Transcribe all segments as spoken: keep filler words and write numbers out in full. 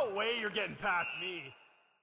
No way you're getting past me.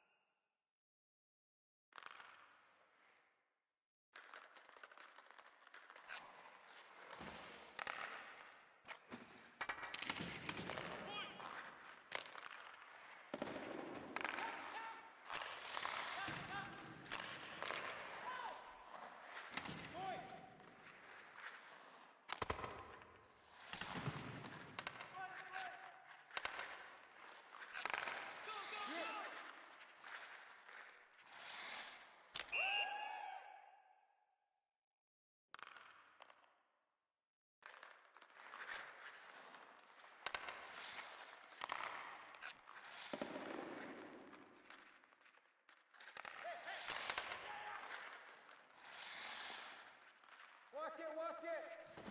Walk it, walk it!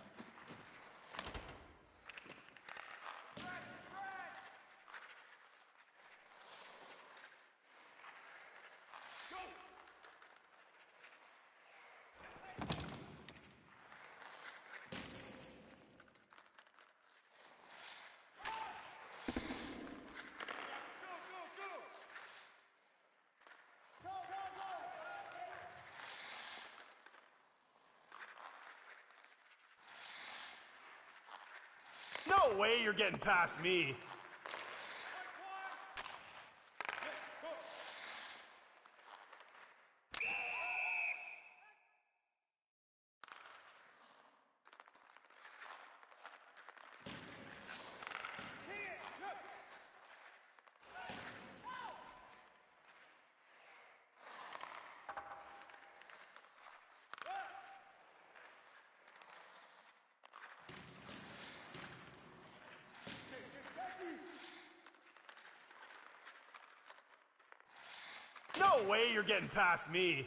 No way you're getting past me. No way you're getting past me.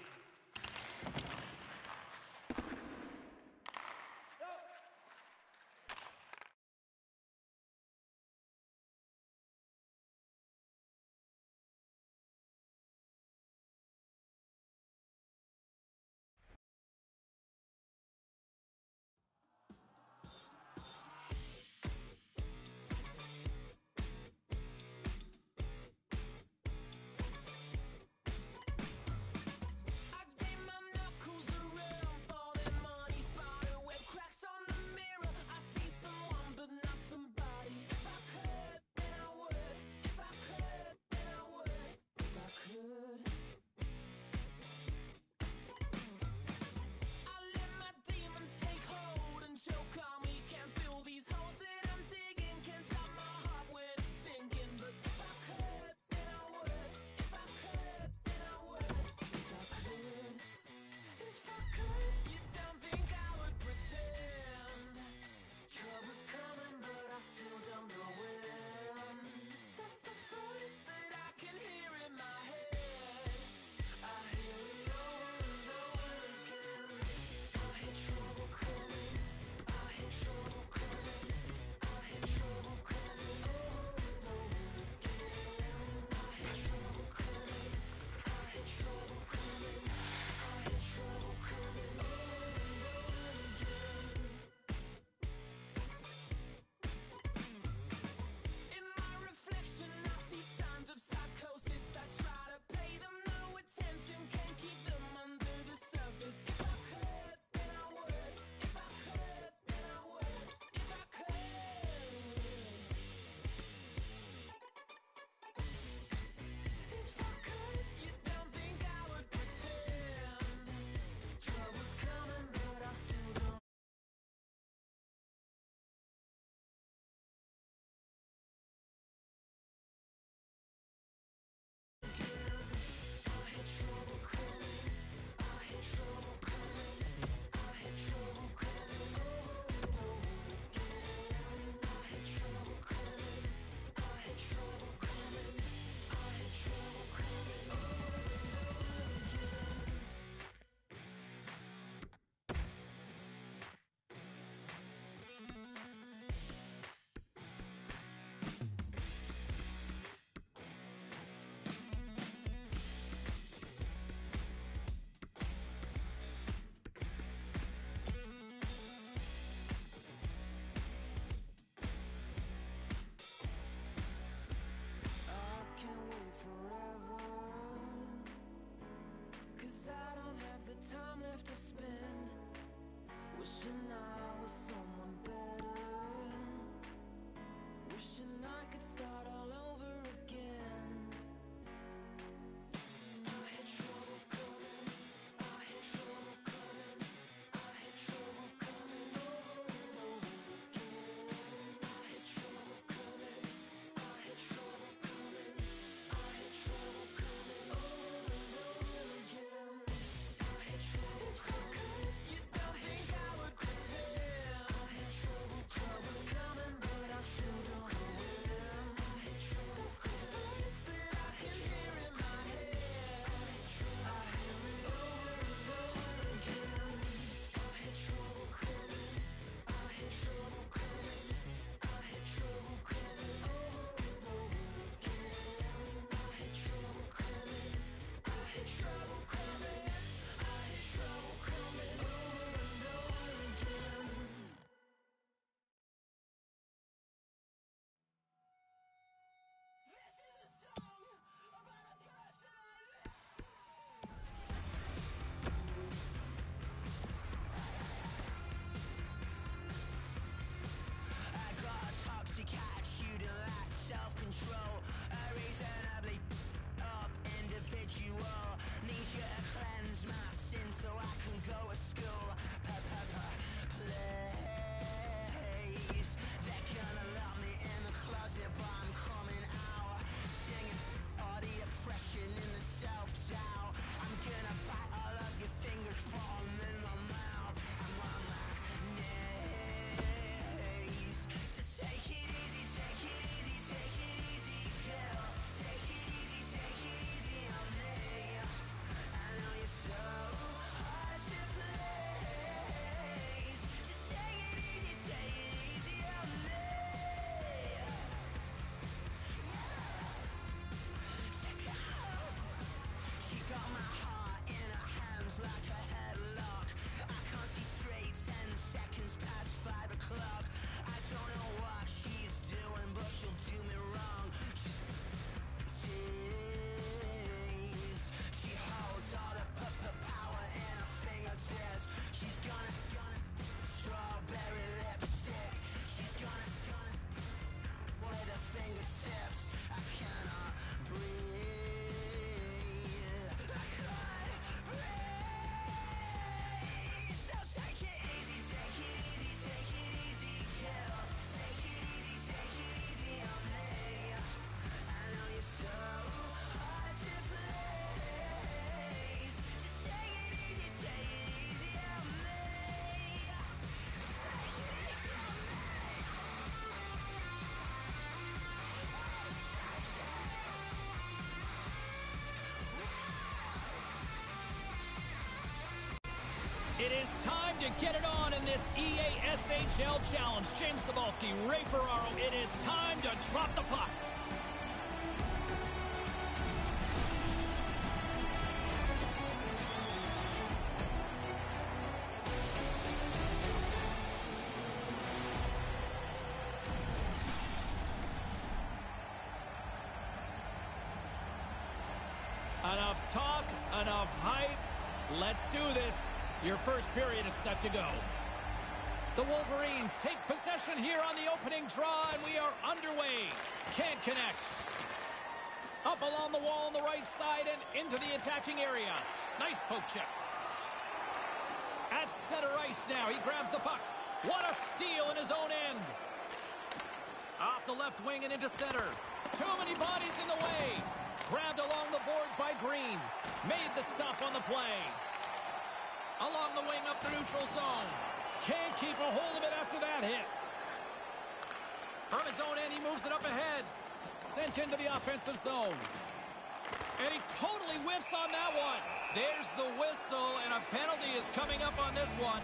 Wishing I was someone better, wishing I could start all over again. I had trouble coming, I had trouble coming, I had trouble coming over and over again. I had trouble coming, I had trouble coming, I had trouble coming over and over again. I had trouble coming, you don't think I would quit it. I had trouble coming, but I still don't quit. I had trouble coming, that I can hear in my head. I hear it over and over again. I had trouble coming, I had trouble coming, I had trouble coming over and over again. I had trouble coming, I had trouble coming, I had trouble coming over and over again. This is a song about a person I love. I got a toxic attitude and lack self-control. A reasonably up individual. Need you to cleanse my sins so I can go to school. Please. They're gonna lock me in the closet, but I'm coming out. Singing all the oppression in the self-doubt. I'm gonna bite all of your fingers, put 'em in my mouth. I'm on my knees. So take it easy, take it easy, take it easy, girl. Take it easy, take it easy on me. I know you're so hard to please. Just take it easy, take it easy on me. She got my heart in her hands like a headlock. I can't see straight, ten seconds past five o'clock. I don't know what she's doing, but she'll do me wrong. She's teased. She holds all the p- p- power in her fingertips. She's gonna, gonna strawberry lipstick. She's gonna, gonna with her fingertips. I cannot breathe. I can't breathe. So take it easy, take it easy, take it easy, girl. Take it easy, take it easy on me. I know you're so hard to please. Just take it easy, take it easy on me. Take it easy on me. It is time to get it on in this E A S H L Challenge. James Cebulski, Ray Ferraro, it is time to drop the puck. Enough talk, enough hype. Let's do this. Your first period is set to go. The Wolverines take possession here on the opening draw, and we are underway. Can't connect. Up along the wall on the right side and into the attacking area. Nice poke check. At center ice now, he grabs the puck. What a steal in his own end. Off the left wing and into center. Too many bodies in the way. Grabbed along the boards by Green. Made the stop on the play. Along the wing up the neutral zone. Can't keep a hold of it after that hit. From his own end, he moves it up ahead. Sent into the offensive zone. And he totally whiffs on that one. There's the whistle, and a penalty is coming up on this one.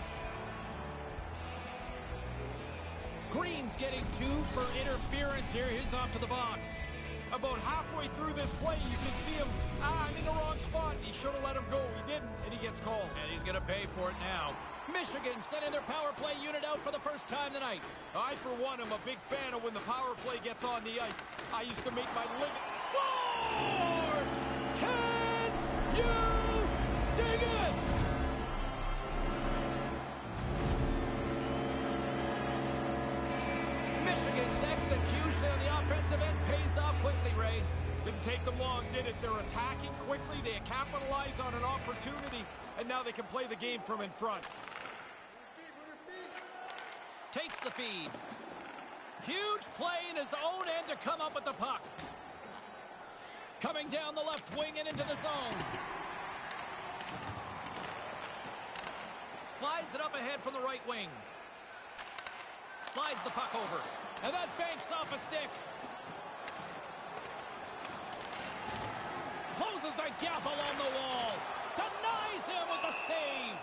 Green's getting two for interference here. He's off to the box. About halfway through this play, you can see him, ah, I'm in the wrong spot. He should have let him go. He didn't, and he gets called. And he's going to pay for it now. Michigan sending their power play unit out for the first time tonight. I, for one, am a big fan of when the power play gets on the ice. I used to make my living. Scores! Can you dig it? play on the offensive end pays off quickly, Ray. Didn't take them long, did it? They're attacking quickly, they capitalize on an opportunity, and now they can play the game from in front. Takes the feed. Huge play in his own end to come up with the puck. Coming down the left wing and into the zone. Slides it up ahead from the right wing. Slides the puck over. And that banks off a stick. Closes the gap along the wall. Denies him with the save.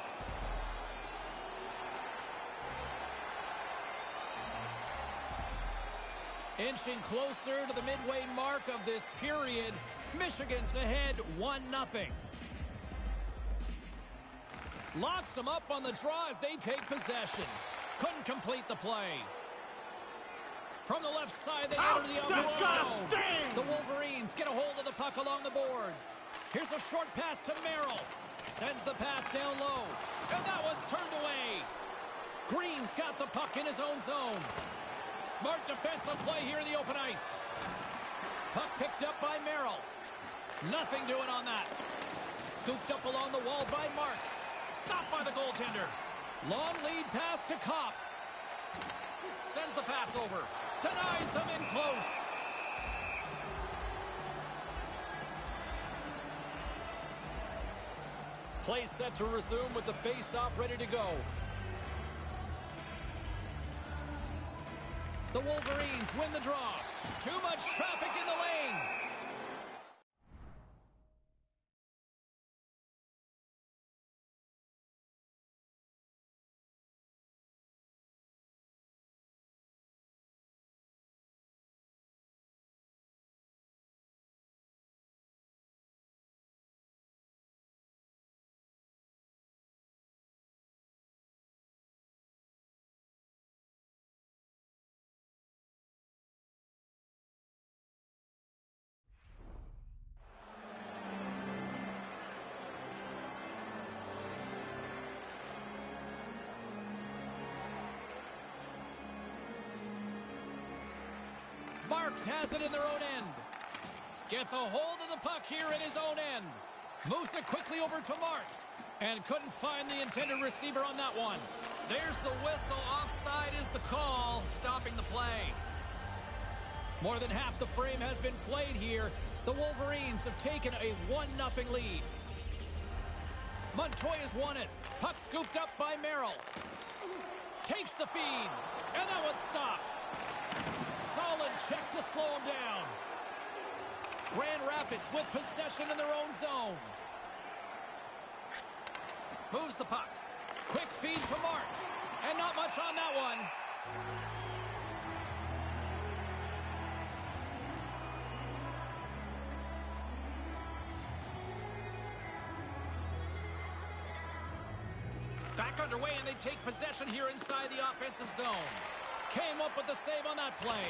Inching closer to the midway mark of this period. Michigan's ahead one nothing. Locks them up on the draw as they take possession. Couldn't complete the play. From the left side, they enter the That's gotta zone. sting! The Wolverines get a hold of the puck along the boards. Here's a short pass to Merrill. Sends the pass down low. And that one's turned away. Green's got the puck in his own zone. Smart defensive play here in the open ice. Puck picked up by Merrill. Nothing doing on that. Scooped up along the wall by Marks. Stopped by the goaltender. Long lead pass to Kopp. Sends the pass over. Denies him in close. Play set to resume with the face-off ready to go. The Wolverines win the draw. Too much traffic in the lane. Marks has it in their own end. Gets a hold of the puck here in his own end. Moves it quickly over to Marks. And couldn't find the intended receiver on that one. There's the whistle. Offside is the call, stopping the play. More than half the frame has been played here. The Wolverines have taken a one nothing lead. Montoya's won it. Puck scooped up by Merrill. Takes the feed. And that one's stopped. Solid check to slow him down. Grand Rapids with possession in their own zone. Moves the puck. Quick feed to Marks. And not much on that one. Back underway, and they take possession here inside the offensive zone. Came up with the save on that play.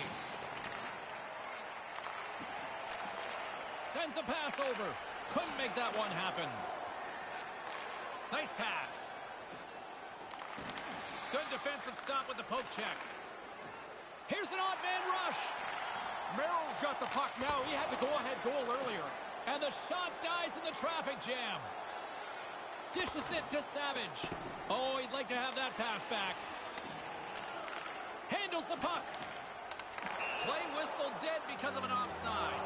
Sends a pass over. Couldn't make that one happen. Nice pass. Good defensive stop with the poke check. Here's an odd man rush. Merrill's got the puck now. He had the go-ahead goal earlier. And the shot dies in the traffic jam. Dishes it to Savage. Oh, he'd like to have that pass back. Handles the puck. Play whistle dead because of an offside.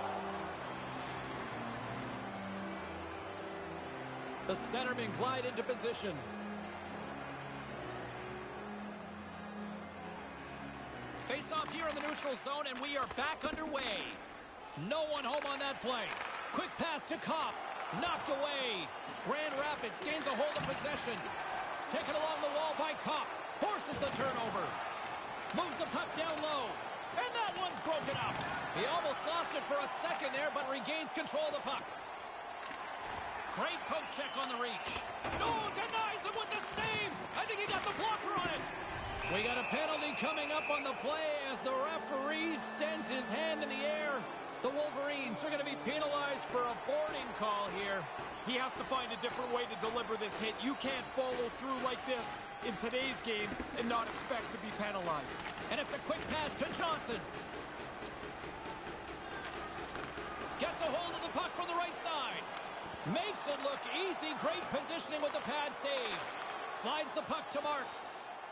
The centerman glide into position. Face off here in the neutral zone, and we are back underway. No one home on that play. Quick pass to Kopp. Knocked away. Grand Rapids gains a hold of possession. Taken along the wall by Kopp. Forces the turnover. Moves the puck down low. And that one's broken up. He almost lost it for a second there, but regains control of the puck. Great poke check on the reach. Oh, denies him with the save. I think he got the blocker on it. We got a penalty coming up on the play as the referee extends his hand in the air. The Wolverines are going to be penalized for a boarding call here. He has to find a different way to deliver this hit. You can't follow through like this in today's game and not expect to be penalized. And it's a quick pass to Johnson. gets a hold of the puck from the right side. Makes it look easy. Great positioning with the pad save. Slides the puck to Marks.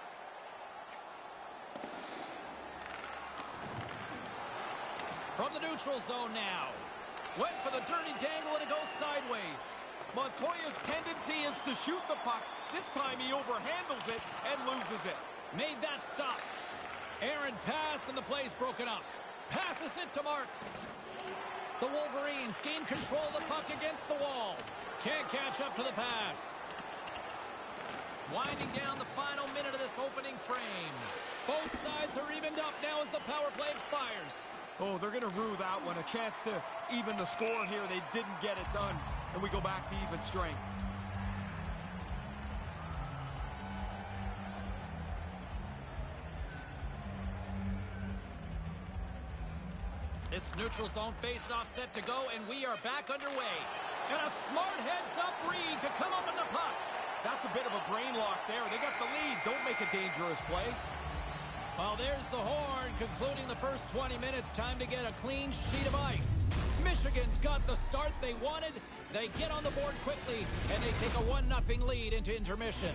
From the neutral zone now. Went for the dirty dangle and it goes sideways. Montoya's tendency is to shoot the puck. This time he overhandles it and loses it. Made that stop. Aaron pass and the play's broken up. Passes it to Marks. The Wolverines gain control of the puck against the wall. Can't catch up to the pass. Winding down the final minute of this opening frame. Both sides are evened up now as the power play expires. Oh, they're going to rue that one. A chance to even the score here. They didn't get it done. And we go back to even strength. This neutral zone face-off set to go, and we are back underway. And a smart heads-up read to come up in the puck. That's a bit of a brain lock there. They got the lead. Don't make a dangerous play. Well, there's the horn, concluding the first twenty minutes. Time to get a clean sheet of ice. Michigan's got the start they wanted. They get on the board quickly, and they take a one nothing lead into intermission.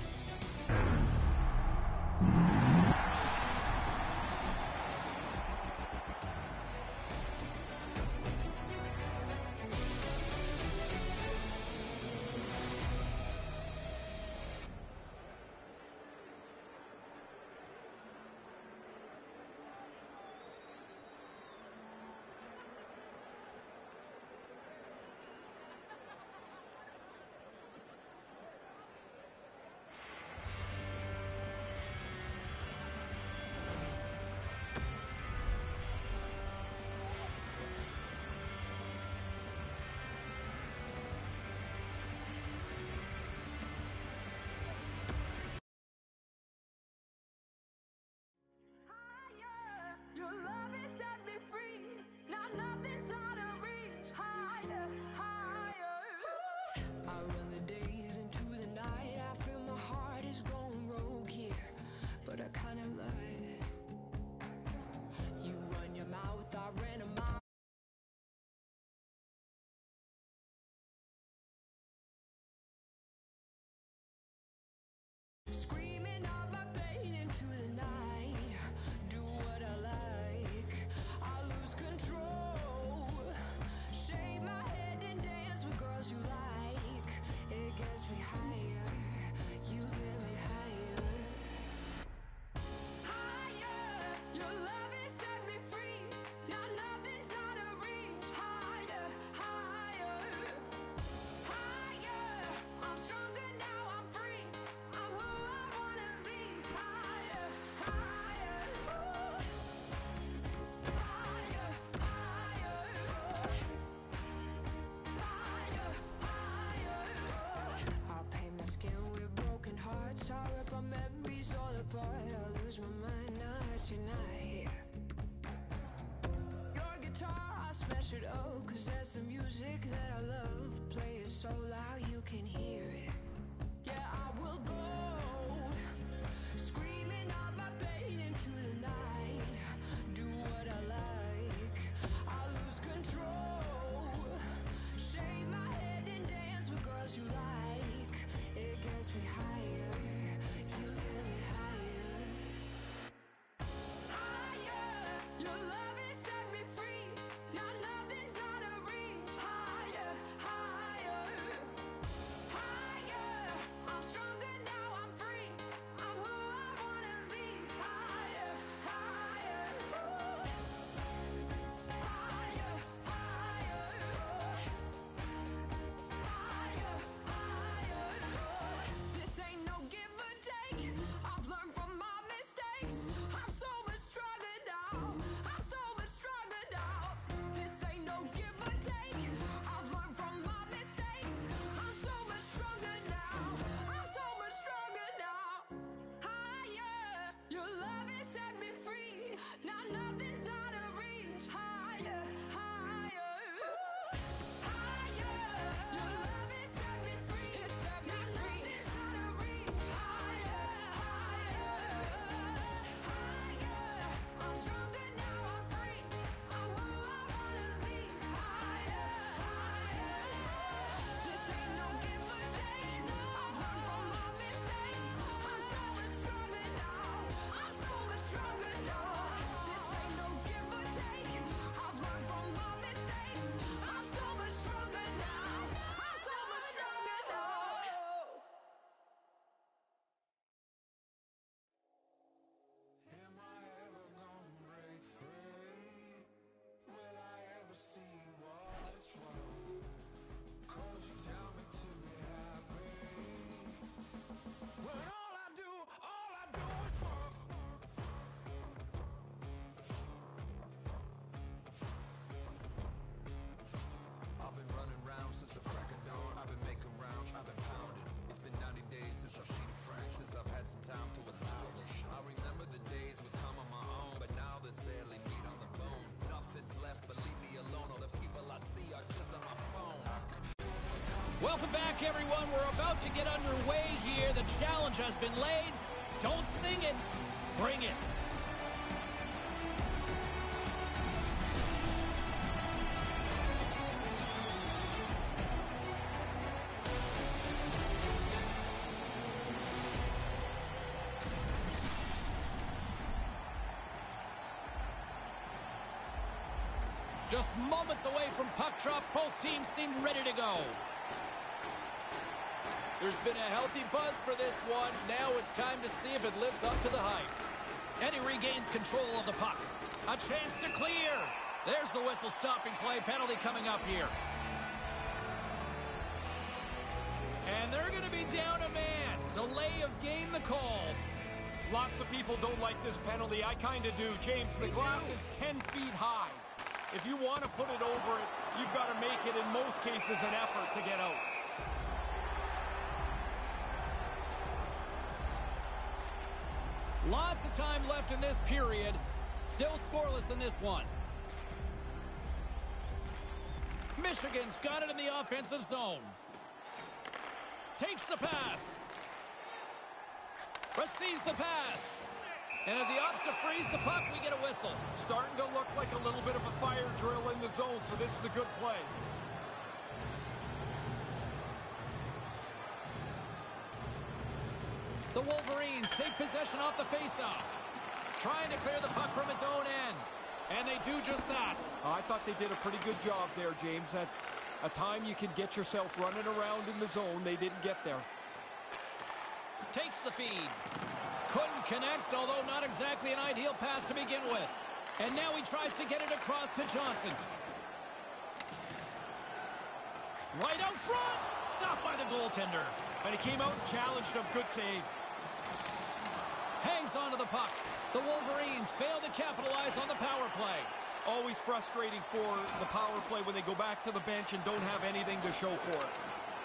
Your love has set me free. Now nothing's out of reach. Higher, higher. I run the days into the night. I feel my heart is going rogue here, but I kinda love it. You run your mouth, I ran a mile. Screaming out my pain into the night. Do what I like. I lose control. Shake my head and dance with girls you like. It gets me higher. You get me higher. Higher. Your love has set me free. Now nothing's out of reach. Higher, higher. Higher. I'm stronger now, I'm free. I'm who I wanna be. Higher, higher. Higher, higher. Higher, higher. I'll paint my skin with broken hearts. I'll rip our memories all apart. I'll lose my mind, not tonight. Your guitar, I smash it up. Cause that's the music that I love. Play it so loud you can hear it. Yeah, I will go. Screaming out my pain into the night. Do what I like. I lose control. Shake my head and dance with girls you like. It gets me higher. You get me higher. Higher. Your love has set me free. Now nothing's out of reach. Higher, higher. Higher. Welcome back, everyone. We're about to get underway here. The challenge has been laid. Don't sing it. Bring it. Just moments away from puck drop. Both teams seem ready to go. There's been a healthy buzz for this one. Now it's time to see if it lives up to the hype. And he regains control of the puck. A chance to clear. There's the whistle stopping play. Penalty coming up here. And they're going to be down a man. Delay of game the call. Lots of people don't like this penalty. I kind of do. James, the glass is ten feet high. If you want to put it over it, you've got to make it, in most cases, an effort to get out. Lots of time left in this period. Still scoreless in this one. Michigan's got it in the offensive zone. Takes the pass. Receives the pass. And as he opts to freeze the puck, we get a whistle. Starting to look like a little bit of a fire drill in the zone, so this is a good play. The Wolverines take possession off the faceoff. Trying to clear the puck from his own end. And they do just that. I thought they did a pretty good job there, James. That's a time you can get yourself running around in the zone. They didn't get there. Takes the feed. Couldn't connect, although not exactly an ideal pass to begin with. And now he tries to get it across to Johnson. Right out front. Stopped by the goaltender. And he came out and challenged him. Good save. Hangs onto the puck. The Wolverines fail to capitalize on the power play. Always frustrating for the power play when they go back to the bench and don't have anything to show for it.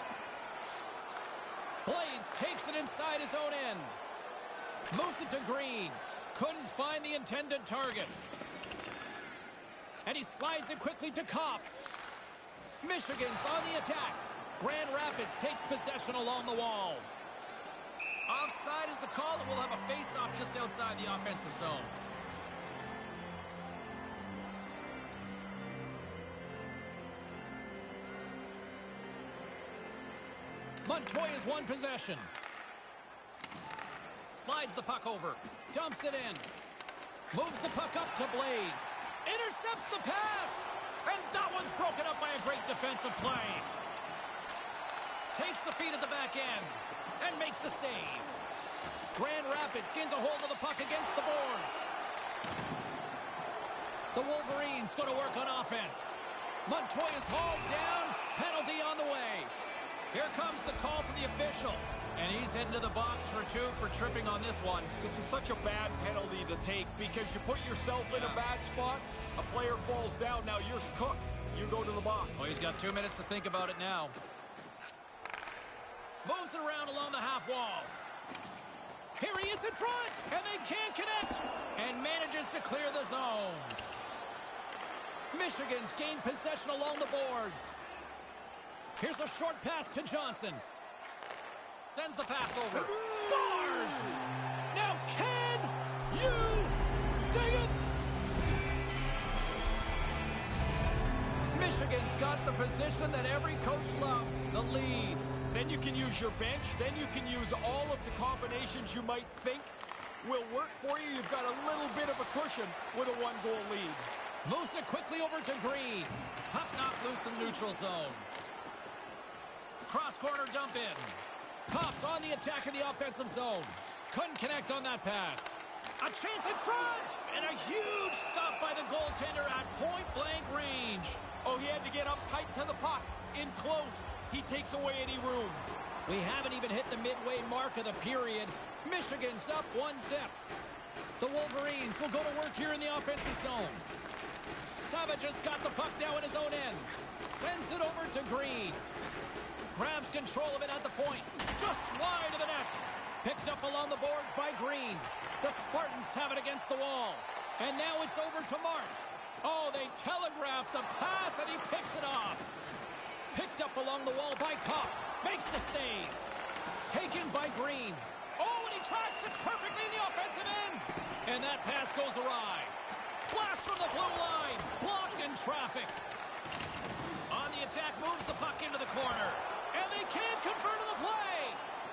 Blades takes it inside his own end. Moves it to Green. Couldn't find the intended target. And he slides it quickly to Kopp. Michigan's on the attack. Grand Rapids takes possession along the wall. Offside is the call, and we'll have a face-off just outside the offensive zone. Montoya's won possession. Slides the puck over. Dumps it in. Moves the puck up to Blades. Intercepts the pass. And that one's broken up by a great defensive play. Takes the feed at the back end. And makes the save. Grand Rapids gains a hold of the puck against the boards. The Wolverines go to work on offense. Montoya's hauled down. Penalty on the way. Here comes the call from the official. And he's heading to the box for two for tripping on this one. This is such a bad penalty to take because you put yourself in a bad spot. A player falls down. Now you're cooked. You go to the box. Well, he's got two minutes to think about it now. Moves it around along the half wall. Here he is in front. And they can't connect. And manages to clear the zone. Michigan's gained possession along the boards. Here's a short pass to Johnson. Sends the pass over. Scores! Now can you dig it? Michigan's got the position that every coach loves, the lead. Then you can use your bench. Then you can use all of the combinations you might think will work for you. You've got a little bit of a cushion with a one-goal lead. Moves it quickly over to Green. Puck knocked loose in neutral zone. Cross corner dump in. Kopp's on the attack in the offensive zone. Couldn't connect on that pass. A chance in front! And a huge stop by the goaltender at point-blank range. Oh, he had to get up tight to the puck. In close, he takes away any room. We haven't even hit the midway mark of the period. Michigan's up one zip. The Wolverines will go to work here in the offensive zone. Savage has got the puck now in his own end. Sends it over to Green. Grabs control of it at the point. Just slide to the net. Picked up along the boards by Green. The Spartans have it against the wall. And now it's over to Marks. Oh, they telegraphed the pass and he picks it off. Picked up along the wall by Kopp. Makes the save. Taken by Green. Oh, and he tracks it perfectly in the offensive end. And that pass goes awry. Blast from the blue line. Blocked in traffic. On the attack, moves the puck into the corner. And they can't convert on the play.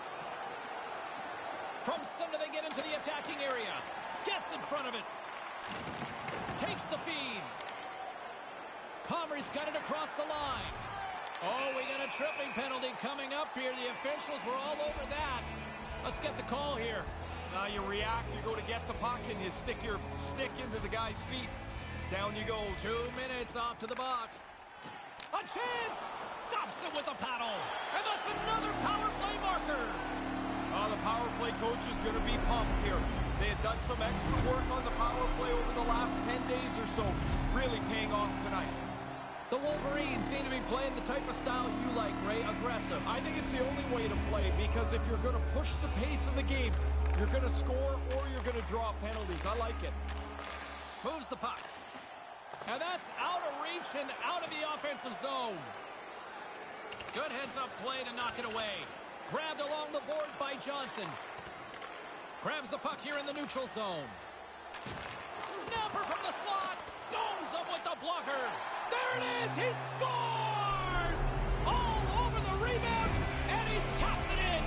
From center, they get into the attacking area. Gets in front of it. Takes the feed. Comrie's got it across the line. Oh, we got a tripping penalty coming up here. The officials were all over that. Let's get the call here. Now you react, you go to get the puck, and you stick your stick into the guy's feet. Down you go. Two minutes off to the box. A chance! Stops it with a paddle. And that's another power play marker. Uh, the power play coach is going to be pumped here. They had done some extra work on the power play over the last ten days or so. Really paying off tonight. The Wolverines seem to be playing the type of style you like, Ray, aggressive. I think it's the only way to play, because if you're going to push the pace of the game, you're going to score or you're going to draw penalties. I like it. Moves the puck. And that's out of reach and out of the offensive zone. Good heads-up play to knock it away. Grabbed along the boards by Johnson. Grabs the puck here in the neutral zone. Snapper from the slot. Stones him with the blocker. There it is. He scores! All over the rebound, and he taps it in.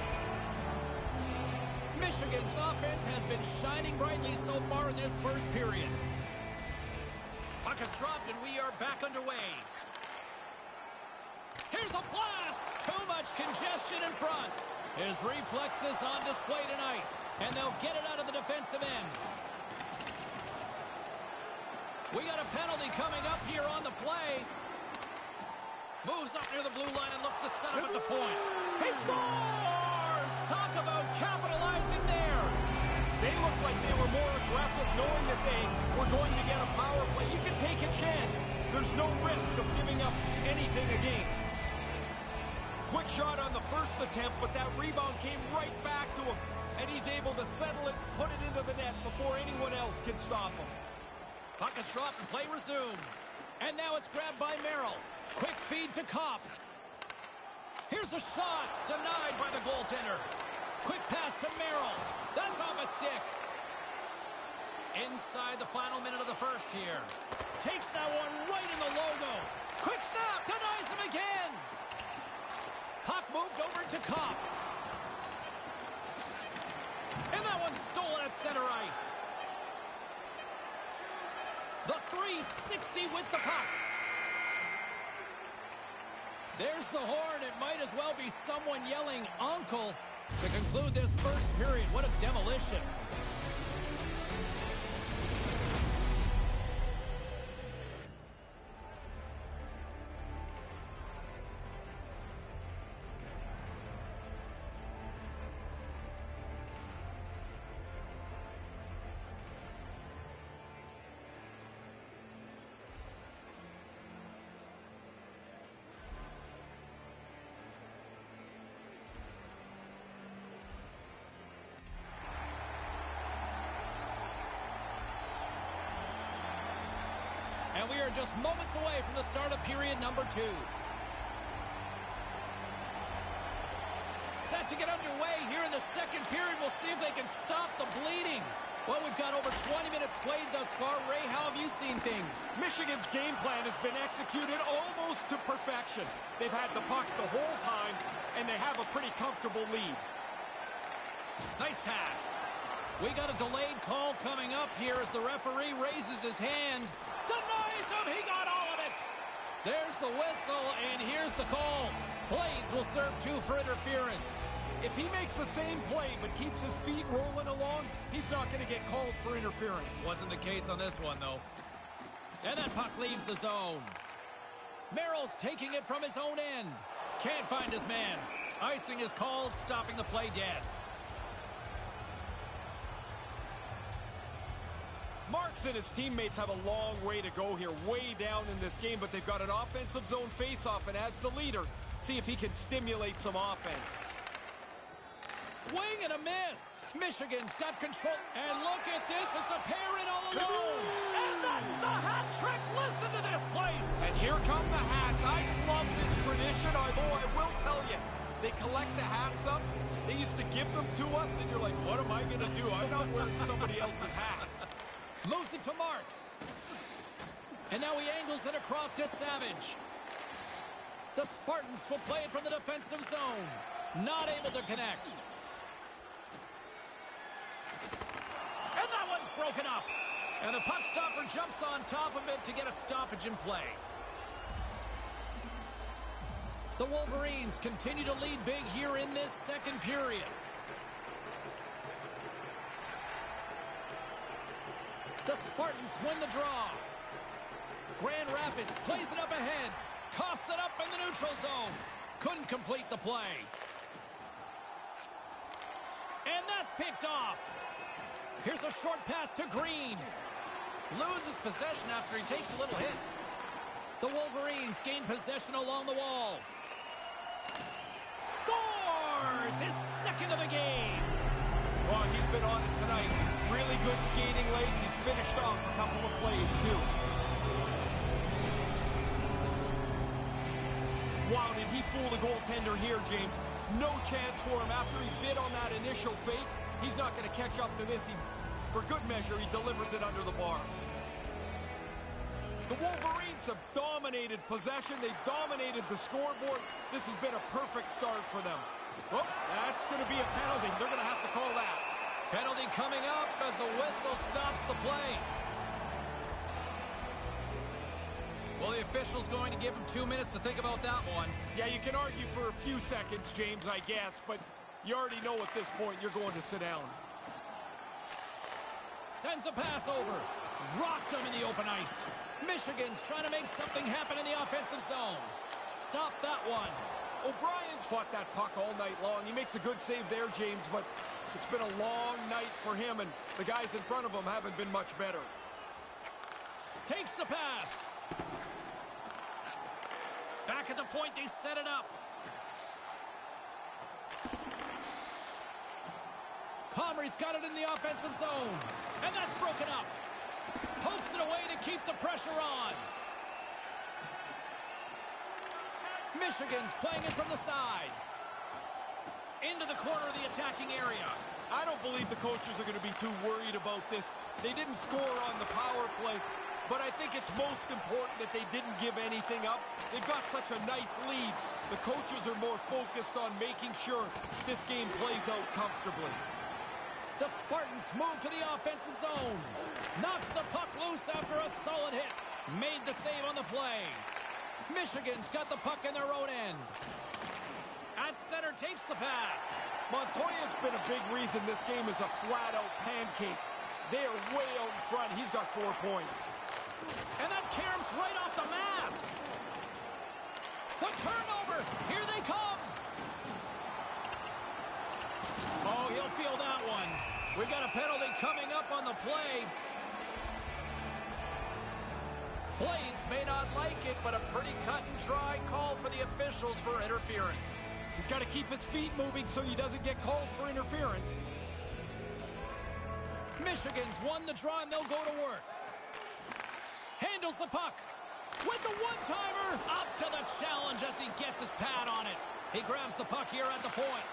Michigan's offense has been shining brightly so far in this first period. Puck is dropped, and we are back underway. Here's a blast! Too much congestion in front. His reflexes on display tonight, and they'll get it out of the defensive end. We got a penalty coming up here on the play. Moves up near the blue line and looks to set up at the point. He scores! Talk about capitalizing there. They looked like they were more aggressive, knowing that they were going to get a power play. You can take a chance. There's no risk of giving up anything against. Quick shot on the first attempt, but that rebound came right back to him, and he's able to settle it, put it into the net before anyone else can stop him. Puck is dropped and play resumes. And now it's grabbed by Merrill. Quick feed to Kopp. Here's a shot. Denied by the goaltender. Quick pass to Merrill. That's off a stick. Inside the final minute of the first here. Takes that one right in the logo. Quick snap. Denies him again. Puck moved over to Kopp. And that one's stolen at center ice. The three sixty with the puck. There's the horn. It might as well be someone yelling uncle to conclude this first period. What a demolition. And we are just moments away from the start of period number two. Set to get underway here in the second period. We'll see if they can stop the bleeding. Well, we've got over twenty minutes played thus far. Ray, how have you seen things? Michigan's game plan has been executed almost to perfection. They've had the puck the whole time, and they have a pretty comfortable lead. Nice pass. We got a delayed call coming up here as the referee raises his hand. Denies him. He got all of it. There's the whistle, and here's the call. Blades will serve two for interference. If he makes the same play but keeps his feet rolling along, he's not going to get called for interference. Wasn't the case on this one, though. And that puck leaves the zone. Merrill's taking it from his own end. Can't find his man. Icing is called, stopping the play dead. Marks and his teammates have a long way to go here, way down in this game, but they've got an offensive zone faceoff, and as the leader, see if he can stimulate some offense. swing and a miss. Michigan's got control. And look at this. It's a pair in all alone. And that's the hat trick. Listen to this place. And here come the hats. I love this tradition, although I will tell you, they collect the hats up. They used to give them to us, and you're like, what am I going to do? I'm not wearing somebody else's hat. Moves it to Marks. And now he angles it across to Savage. The Spartans will play it from the defensive zone. Not able to connect. And that one's broken up. And the puck stopper jumps on top of it to get a stoppage in play. The Wolverines continue to lead big here in this second period. The Spartans win the draw. Grand Rapids plays it up ahead. Coughs it up in the neutral zone. Couldn't complete the play. And that's picked off. Here's a short pass to Green. Loses possession after he takes a little hit. The Wolverines gain possession along the wall. Scores his second of the game. Well, he's been on it tonight. Really good skating legs. He's finished off a couple of plays, too. Wow, did he fool the goaltender here, James? No chance for him after he bid on that initial fake. He's not going to catch up to this. He, for good measure, he delivers it under the bar. The Wolverines have dominated possession. They've dominated the scoreboard. This has been a perfect start for them. Oh, that's going to be a penalty. They're going to have to call that. Penalty coming up as the whistle stops the play. Well, the official's going to give him two minutes to think about that one. Yeah, you can argue for a few seconds, James, I guess, but you already know at this point you're going to sit down. Sends a pass over. Rocked him in the open ice. Michigan's trying to make something happen in the offensive zone. Stop that one. O'Brien's fought that puck all night long. He makes a good save there, James, but it's been a long night for him, and the guys in front of him haven't been much better. Takes the pass. Back at the point, they set it up. Comrie's got it in the offensive zone. And that's broken up. Pokes it away to keep the pressure on. Michigan's playing it from the side. Into the corner of the attacking area. I don't believe the coaches are going to be too worried about this. They didn't score on the power play, but I think it's most important that they didn't give anything up. They've got such a nice lead. The coaches are more focused on making sure this game plays out comfortably. The Spartans move to the offensive zone. Knocks the puck loose after a solid hit. Made the save on the play. Michigan's got the puck in their own end. At center takes the pass. Montoya's been a big reason this game is a flat-out pancake. They are way out in front. He's got four points. And that caroms right off the mask. The turnover. Here they come. Oh, he'll feel that one. We've got a penalty coming up on the play. Blades may not like it, but a pretty cut-and-dry call for the officials for interference. He's got to keep his feet moving so he doesn't get called for interference. Michigan's won the draw, and they'll go to work. Handles the puck. With the one-timer, up to the challenge as he gets his pad on it. He grabs the puck here at the point.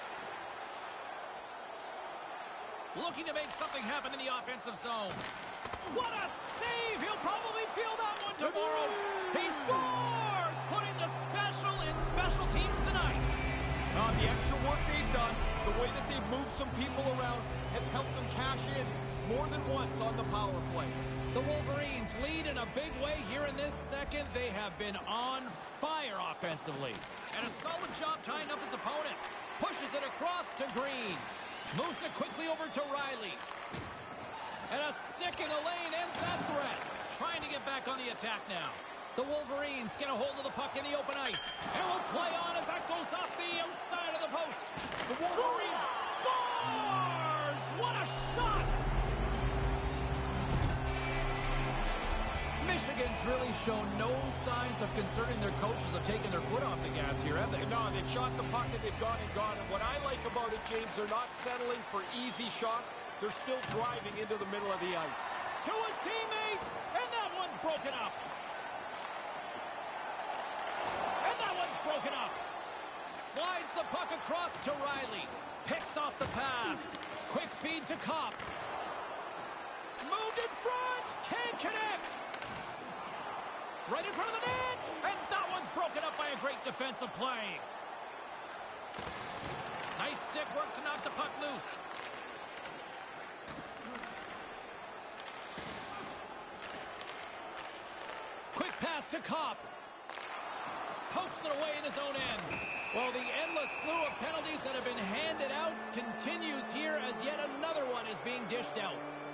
Looking to make something happen in the offensive zone. What a save! He'll probably feel that one tomorrow. He scores! Putting the special in special teams tonight. Uh, the extra work they've done, the way that they've moved some people around, has helped them cash in more than once on the power play. The Wolverines lead in a big way here in this second. They have been on fire offensively. And a solid job tying up his opponent. Pushes it across to Green. Moves it quickly over to Riley. And a stick in the lane ends that threat. Trying to get back on the attack now. The Wolverines get a hold of the puck in the open ice. And will play on as that goes off the outside of the post. The Wolverines scores! What a shot! Michigan Michigan's really shown no signs of concerning their coaches of taking their foot off the gas here, have they? No, they've shot the puck and they've gone and got it. What I like about it, James, they're not settling for easy shots. They're still driving into the middle of the ice. To his teammate, and that one's broken up. And that one's broken up. Slides the puck across to Riley. Picks off the pass. Quick feed to Kopp. Moved in front. Can't connect. Right in front of the net. And that one's broken up by a great defensive play. Nice stick work to knock the puck loose. Quick pass to Kopp. Pokes it away in his own end. Well, the endless slew of penalties that have been handed out continues here as yet another one is being dished out.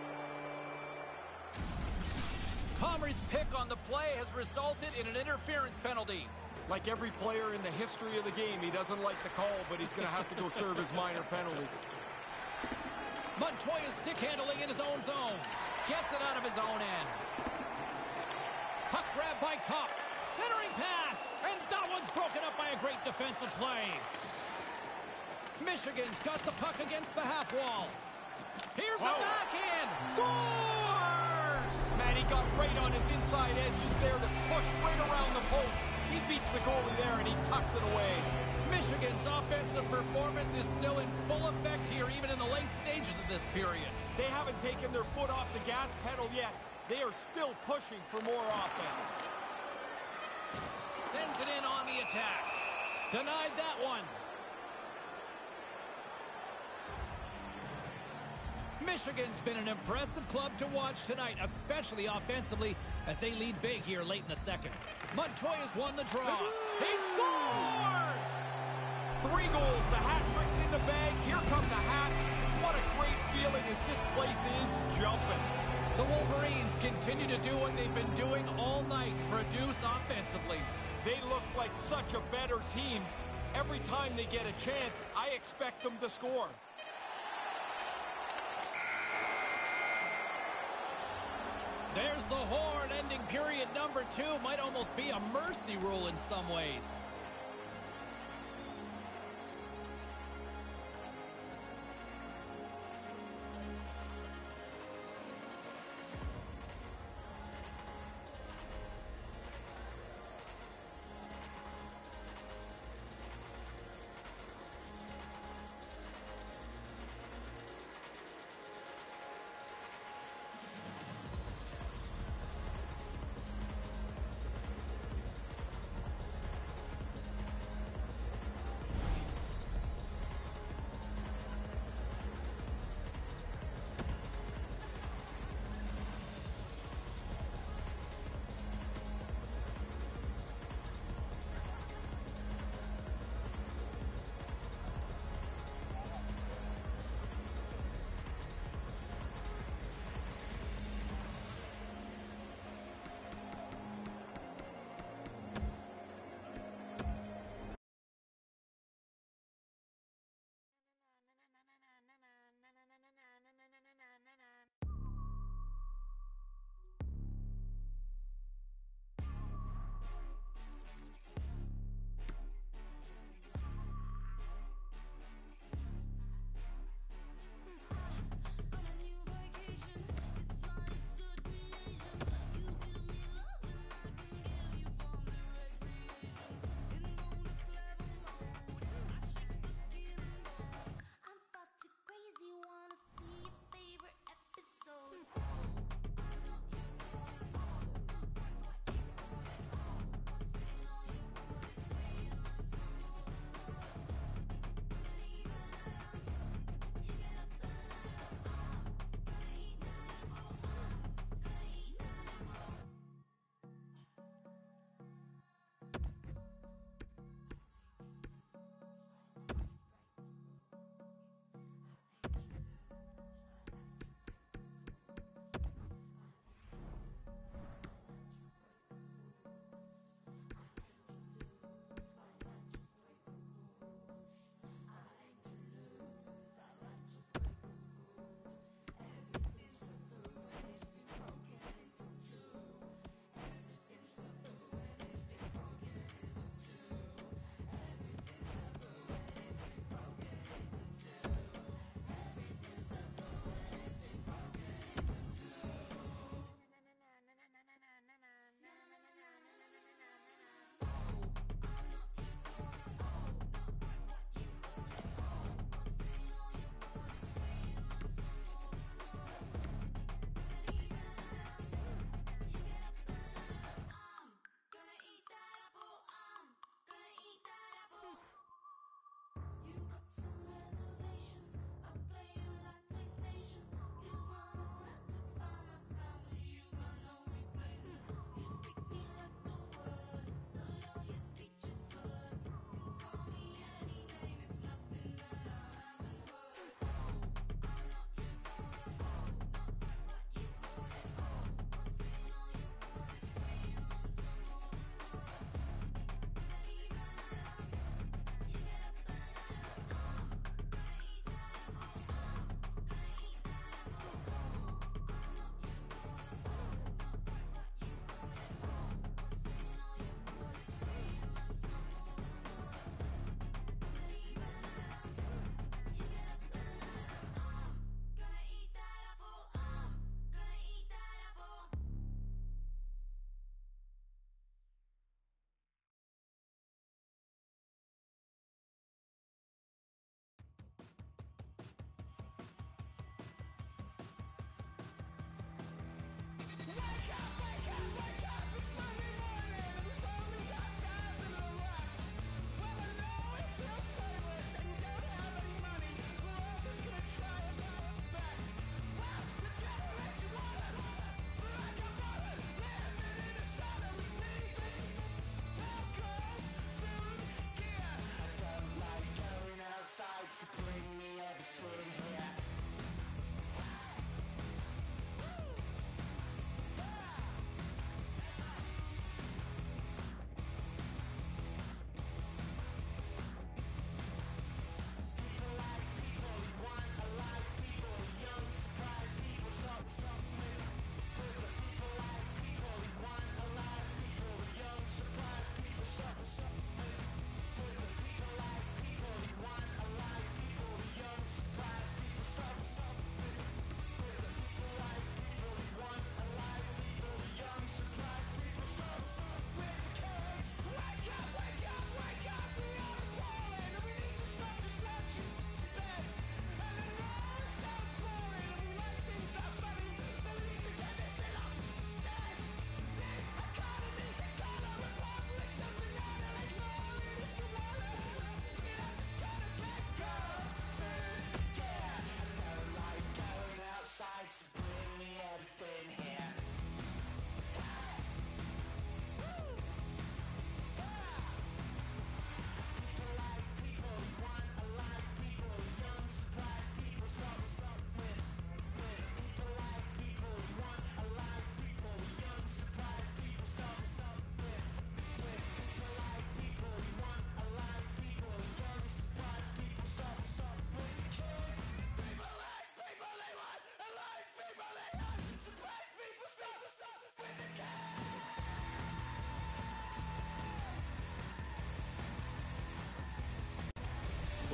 Comrie's pick on the play has resulted in an interference penalty. Like every player in the history of the game, he doesn't like the call, but he's going to have to go serve his minor penalty. Montoya's stick handling in his own zone. Gets it out of his own end. Puck grab by Kopp. Centering pass. And that one's broken up by a great defensive play. Michigan's got the puck against the half wall. Here's Whoa. a backhand. Scores! Man, he got right on his inside edges there to push right around the post. He beats the goalie there and he tucks it away. Michigan's offensive performance is still in full effect here, even in the late stages of this period. They haven't taken their foot off the gas pedal yet. They are still pushing for more offense. Sends it in on the attack. Denied that one. Michigan's been an impressive club to watch tonight, especially offensively, as they lead big here late in the second. Montoya's won the draw. He scores! Three goals, the hat trick's in the bag. Here come the hats. What a great feeling as this place is jumping. The Wolverines continue to do what they've been doing all night, produce offensively. They look like such a better team. Every time they get a chance, I expect them to score. There's the horn ending period number two. Might almost be a mercy rule in some ways.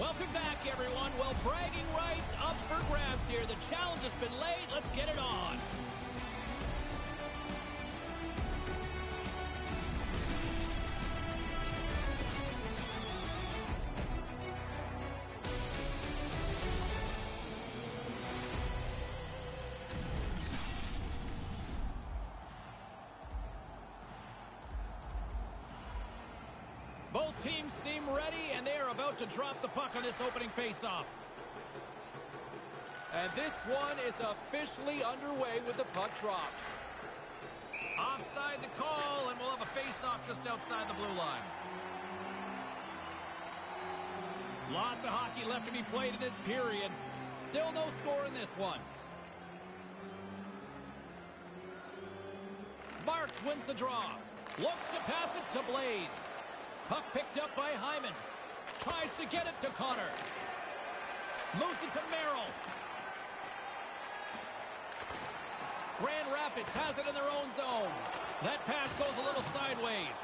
Welcome back, everyone. Well, bragging rights up for grabs here. The challenge has been laid. Let's get it on. Both teams seem ready, and they are about to drop the puck on this opening faceoff. And this one is officially underway with the puck dropped. Offside the call, and we'll have a faceoff just outside the blue line. Lots of hockey left to be played in this period. Still no score in this one. Marks wins the draw. Looks to pass it to Blades. Puck picked up by Hyman. Tries to get it to Connor. Moves it to Merrill. Grand Rapids has it in their own zone. That pass goes a little sideways.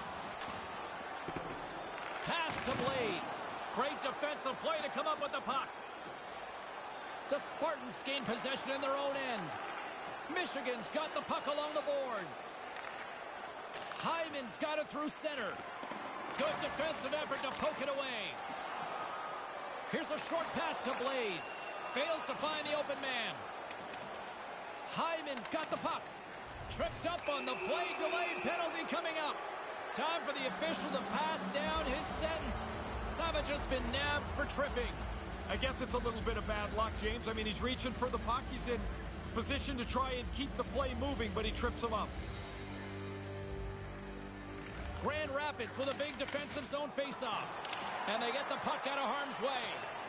Pass to Blades. Great defensive play to come up with the puck. The Spartans gain possession in their own end. Michigan's got the puck along the boards. Hyman's got it through center. Good defensive effort to poke it away. Here's a short pass to Blades. Fails to find the open man. Hyman's got the puck. Tripped up on the play. Delayed penalty coming up. Time for the official to pass down his sentence. Savage has been nabbed for tripping. I guess it's a little bit of bad luck, James. I mean, he's reaching for the puck. He's in position to try and keep the play moving, but he trips him up. Grand Rapids with a big defensive zone faceoff. And they get the puck out of harm's way.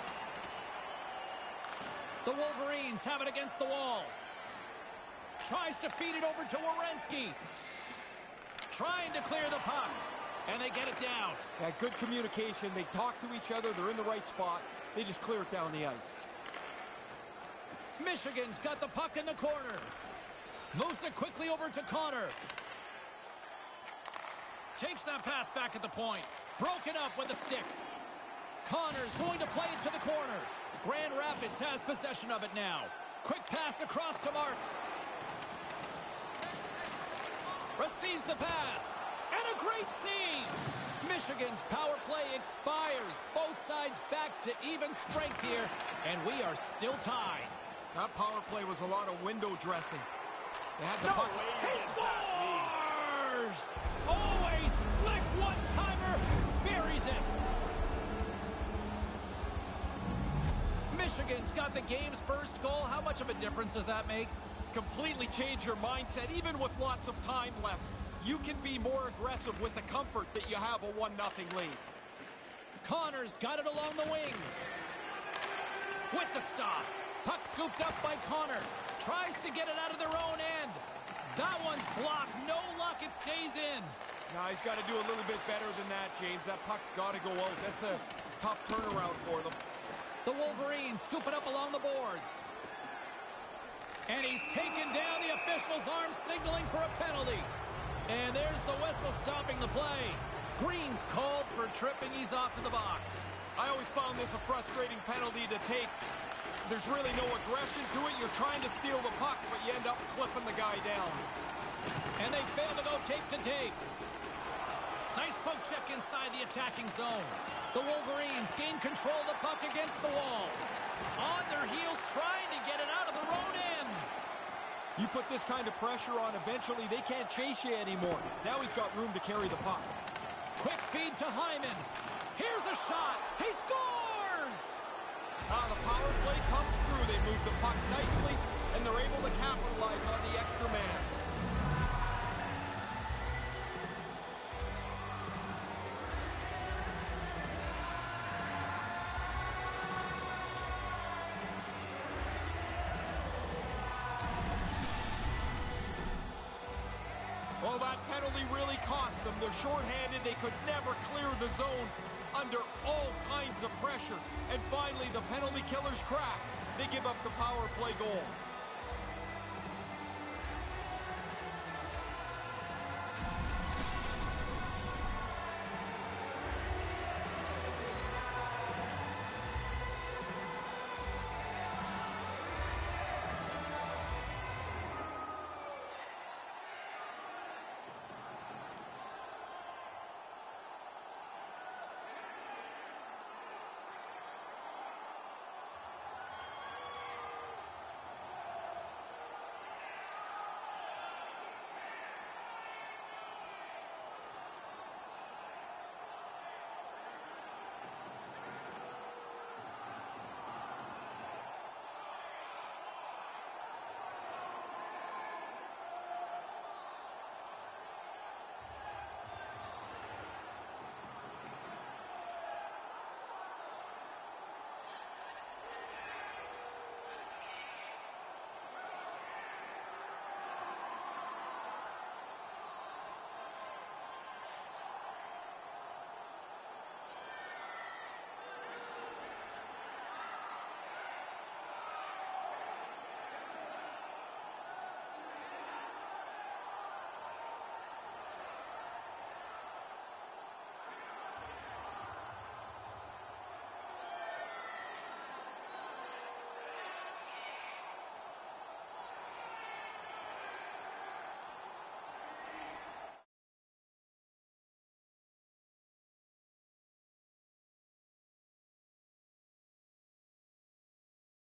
The Wolverines have it against the wall. Tries to feed it over to Werenski. Trying to clear the puck. And they get it down. Yeah, good communication. They talk to each other. They're in the right spot. They just clear it down the ice. Michigan's got the puck in the corner. Moves it quickly over to Connor. Takes that pass back at the point. Broken up with a stick. Connor's going to play it to the corner. Grand Rapids has possession of it now. Quick pass across to Marks. Receives the pass. And a great save. Michigan's power play expires. Both sides back to even strength here. And we are still tied. That power play was a lot of window dressing. They had the No puck. way He you're getting past me. scores! Oh, a slick one-timer. Buries it. Michigan's got the game's first goal. How much of a difference does that make? Completely change your mindset, even with lots of time left. You can be more aggressive with the comfort that you have a one nothing lead. Connor's got it along the wing. With the stop. Puck scooped up by Connor. Tries to get it out of their own end. That one's blocked. No luck. It stays in. Now he's got to do a little bit better than that, James. That puck's got to go out. That's a tough turnaround for them. The Wolverines scoop it up along the boards. And he's taken down. The official's arm signaling for a penalty. And there's the whistle stopping the play. Green's called for tripping. He's off to the box. I always found this a frustrating penalty to take. There's really no aggression to it. You're trying to steal the puck, but you end up flipping the guy down. And they fail to go tape to tape. Nice poke check inside the attacking zone. The Wolverines gain control of the puck against the wall. On their heels, trying to get it out of their own end. You put this kind of pressure on, eventually they can't chase you anymore. Now he's got room to carry the puck. Quick feed to Hyman. Here's a shot. He scores! Ah, the power play comes through. They move the puck nicely, and they're able to capitalize on the extra man. Well, that penalty really cost them. They're shorthanded. They could never clear the zone under all kinds of pressure. And finally, the penalty killers crack. They give up the power play goal.